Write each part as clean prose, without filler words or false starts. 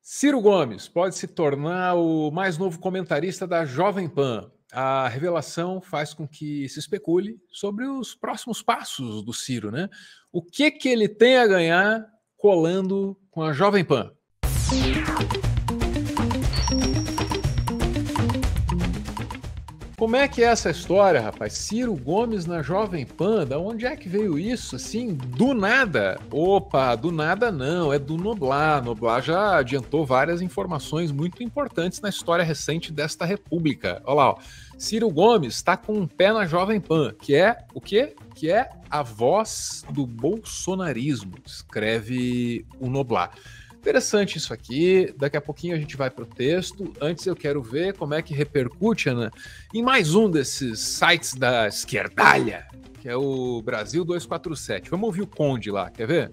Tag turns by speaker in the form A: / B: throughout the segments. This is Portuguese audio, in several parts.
A: Ciro Gomes pode se tornar o mais novo comentarista da Jovem Pan. A revelação faz com que se especule sobre os próximos passos do Ciro, né? O que ele tem a ganhar colando com a Jovem Pan? Como é que é essa história, rapaz? Ciro Gomes na Jovem Pan, da onde é que veio isso? Assim, do nada? Opa, do nada não, é do Noblar. Noblar já adiantou várias informações muito importantes na história recente desta república. Olha lá, ó. Ciro Gomes está com um pé na Jovem Pan, que é o quê? Que é a voz do bolsonarismo, escreve o Noblar. Interessante isso aqui, daqui a pouquinho a gente vai para o texto. Antes eu quero ver como é que repercute, Ana, em mais um desses sites da esquerdalha, que é o Brasil 247. Vamos ouvir o Conde lá, quer ver?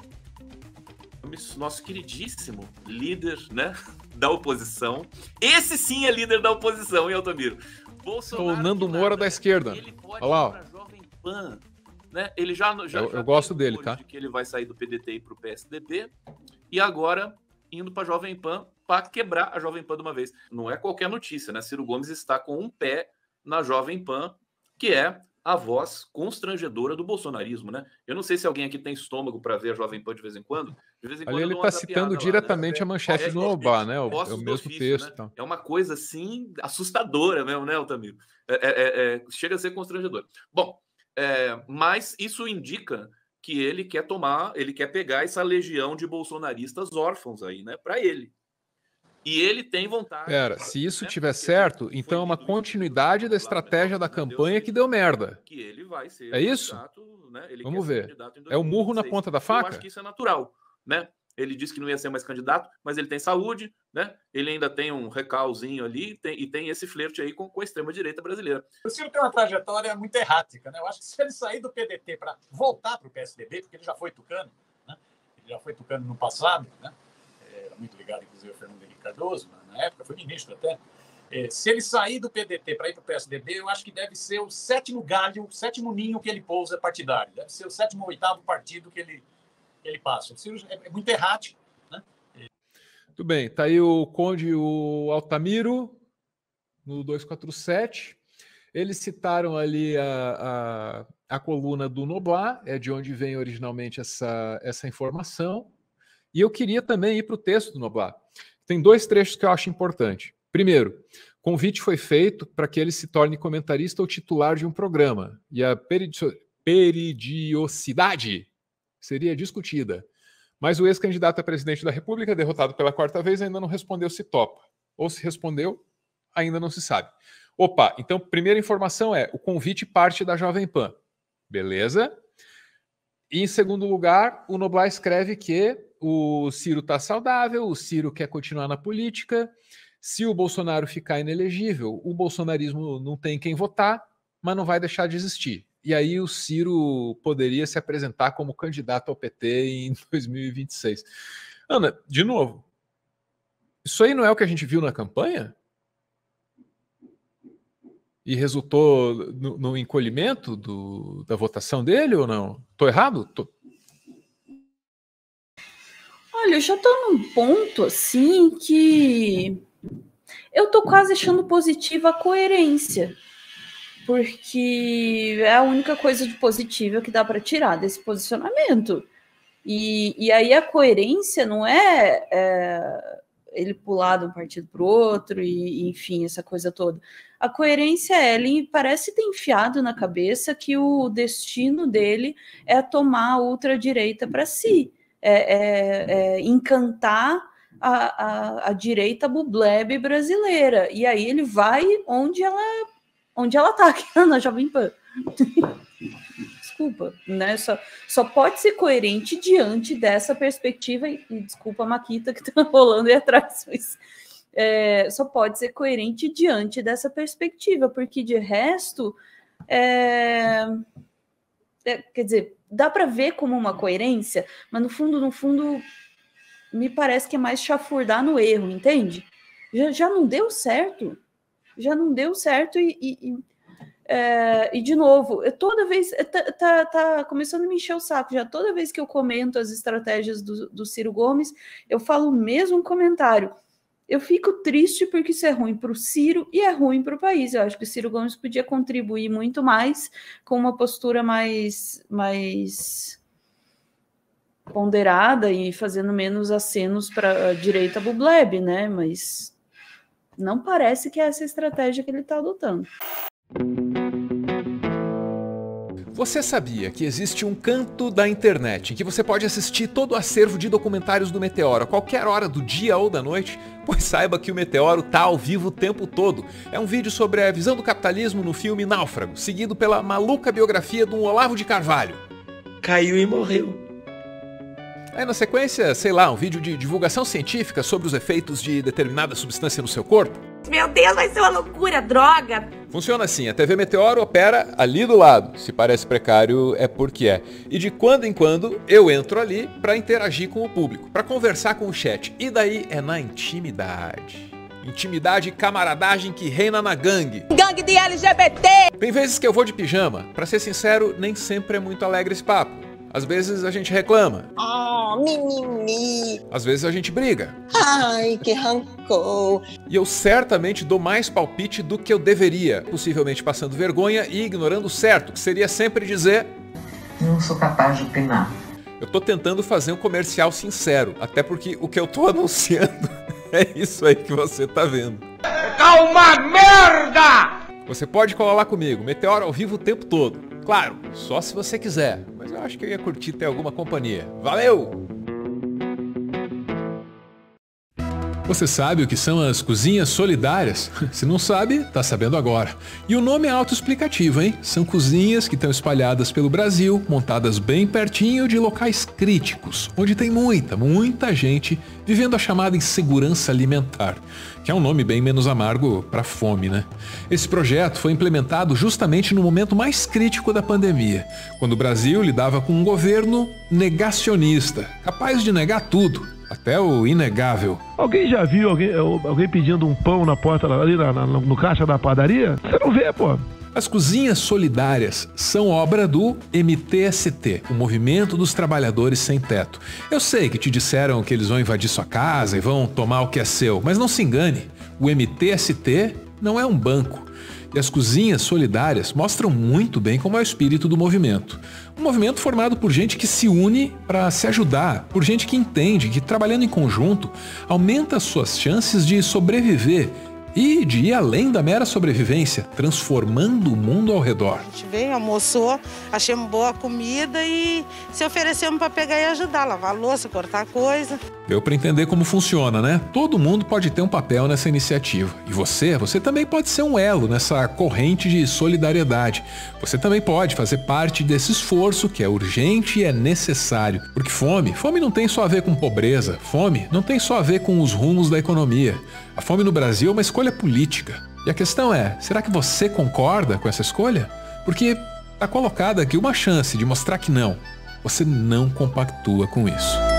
B: Nosso queridíssimo líder, né, da oposição. Esse sim é líder da oposição, hein, Altamiro?
A: Bolsonaro, o Nando Moura da esquerda.
B: Ele pode
A: olha lá,
B: ir pra Jovem Pan, né? Ele já
A: eu gosto dele, tá?
B: De que ele vai sair do PDT e pro PSDB. E agora indo para a Jovem Pan para quebrar a Jovem Pan de uma vez. Não é qualquer notícia, né? Ciro Gomes está com um pé na Jovem Pan, que é a voz constrangedora do bolsonarismo, né? Eu não sei se alguém aqui tem estômago para ver a Jovem Pan de vez em quando. De vez em quando
A: ali ele está citando diretamente, né, a manchete do Noblar, né? É o mesmo ofício, texto. Né?
B: Então. É uma coisa assim assustadora mesmo, né, Altamiro? Chega a ser constrangedor. Bom, mas isso indica que ele quer pegar essa legião de bolsonaristas órfãos aí, né, para ele. E ele tem vontade...
A: Pera, se isso tiver certo, então é uma continuidade da estratégia da campanha que deu merda.
B: Que ele vai ser
A: isso?
B: Né? Ele
A: vamos ver. É o murro na ponta da faca?
B: Eu acho que isso é natural, né? Ele disse que não ia ser mais candidato, mas ele tem saúde, né? Ele ainda tem um recalzinho ali e tem esse flerte aí com a extrema-direita brasileira.
C: O Ciro tem uma trajetória muito errática, né? Eu acho que se ele sair do PDT para voltar para o PSDB, porque ele já foi tucano, né? Ele já foi tucano no passado, né? Era muito ligado, inclusive, ao Fernando Henrique Cardoso, na época, foi ministro até. Se ele sair do PDT para ir para o PSDB, eu acho que deve ser o sétimo galho, o sétimo ninho que ele pousa partidário. Deve ser o sétimo ou oitavo partido que ele passa. O Ciro é muito errático, né?
A: Tudo bem, tá aí o Conde e o Altamiro no 247. Eles citaram ali a coluna do Noblar, é de onde vem originalmente essa informação. E eu queria também ir para o texto do Noblar. Tem dois trechos que eu acho importante. Primeiro, convite foi feito para que ele se torne comentarista ou titular de um programa. E a periodicidade seria discutida. Mas o ex-candidato a presidente da República, derrotado pela quarta vez, ainda não respondeu se topa. Ou se respondeu, ainda não se sabe. Opa, então, primeira informação é, o convite parte da Jovem Pan. Beleza? E, em segundo lugar, o Noblar escreve que o Ciro está saudável, o Ciro quer continuar na política. Se o Bolsonaro ficar inelegível, o bolsonarismo não tem quem votar, mas não vai deixar de existir. E aí o Ciro poderia se apresentar como candidato ao PT em 2026. Ana, de novo, isso aí não é o que a gente viu na campanha? E resultou no encolhimento da votação dele ou não? Tô errado?
D: Olha, eu já tô num ponto assim que eu tô quase achando positiva a coerência. Porque é a única coisa de positiva que dá para tirar desse posicionamento. E aí a coerência não é ele pular de um partido para o outro, e enfim, essa coisa toda. A coerência ele parece ter enfiado na cabeça que o destino dele é tomar a ultradireita para si, encantar a direita bublebe brasileira. E aí ele vai onde ela tá, que é na Jovem Pan. Desculpa, né? Só pode ser coerente diante dessa perspectiva, e desculpa a Maquita que tá rolando aí atrás, mas só pode ser coerente diante dessa perspectiva, porque de resto, quer dizer, dá para ver como uma coerência, mas no fundo, me parece que é mais chafurdar no erro, entende? Já não deu certo. Já não deu certo e de novo, toda vez tá começando a me encher o saco já. Toda vez que eu comento as estratégias do Ciro Gomes, eu falo o mesmo comentário. Eu fico triste porque isso é ruim para o Ciro e é ruim para o país. Eu acho que o Ciro Gomes podia contribuir muito mais com uma postura mais ponderada e fazendo menos acenos para a direita bubleb, né? Mas não parece que é essa a estratégia que ele está adotando.
A: Você sabia que existe um canto da internet em que você pode assistir todo o acervo de documentários do Meteoro a qualquer hora do dia ou da noite? Pois saiba que o Meteoro tá ao vivo o tempo todo. É um vídeo sobre a visão do capitalismo no filme Náufrago, seguido pela maluca biografia do Olavo de Carvalho.
E: Caiu e morreu.
A: Aí na sequência, sei lá, um vídeo de divulgação científica sobre os efeitos de determinada substância no seu corpo.
F: Meu Deus, vai ser uma loucura, droga!
A: Funciona assim, a TV Meteoro opera ali do lado. Se parece precário, é porque é. E de quando em quando, eu entro ali para interagir com o público, para conversar com o chat. E daí é na intimidade. Intimidade e camaradagem que reina na gangue.
F: Gangue de LGBT!
A: Tem vezes que eu vou de pijama. Pra ser sincero, nem sempre é muito alegre esse papo. Às vezes a gente reclama.
G: Oh, mimimi.
A: Às vezes a gente briga.
G: Ai, que rancor.
A: E eu certamente dou mais palpite do que eu deveria, possivelmente passando vergonha e ignorando o certo, que seria sempre dizer:
H: não sou capaz de opinar.
A: Eu tô tentando fazer um comercial sincero, até porque o que eu tô anunciando é isso aí que você tá vendo.
E: Tá uma merda!
A: Você pode colar lá comigo, Meteoro ao vivo o tempo todo. Claro, só se você quiser, mas eu acho que eu ia curtir ter alguma companhia. Valeu! Você sabe o que são as cozinhas solidárias? Se não sabe, tá sabendo agora. E o nome é autoexplicativo, hein? São cozinhas que estão espalhadas pelo Brasil, montadas bem pertinho de locais críticos, onde tem muita gente vivendo a chamada insegurança alimentar, que é um nome bem menos amargo para fome, né? Esse projeto foi implementado justamente no momento mais crítico da pandemia, quando o Brasil lidava com um governo negacionista, capaz de negar tudo. Até o inegável.
I: Alguém já viu alguém pedindo um pão na porta ali no caixa da padaria? Você não vê, pô.
A: As cozinhas solidárias são obra do MTST, o Movimento dos Trabalhadores Sem Teto. Eu sei que te disseram que eles vão invadir sua casa e vão tomar o que é seu, mas não se engane, o MTST não é um banco. E as cozinhas solidárias mostram muito bem como é o espírito do movimento. Um movimento formado por gente que se une para se ajudar, por gente que entende que trabalhando em conjunto aumenta as suas chances de sobreviver e de ir além da mera sobrevivência, transformando o mundo ao redor.
J: A gente veio, almoçou, achamos boa comida e se oferecemos para pegar e ajudar, lavar a louça, cortar coisa.
A: Deu para entender como funciona, né? Todo mundo pode ter um papel nessa iniciativa. E você também pode ser um elo nessa corrente de solidariedade. Você também pode fazer parte desse esforço que é urgente e é necessário. Porque fome não tem só a ver com pobreza. Fome não tem só a ver com os rumos da economia. A fome no Brasil é uma escolha política. E a questão é, será que você concorda com essa escolha? Porque está colocada aqui uma chance de mostrar que não. Você não compactua com isso.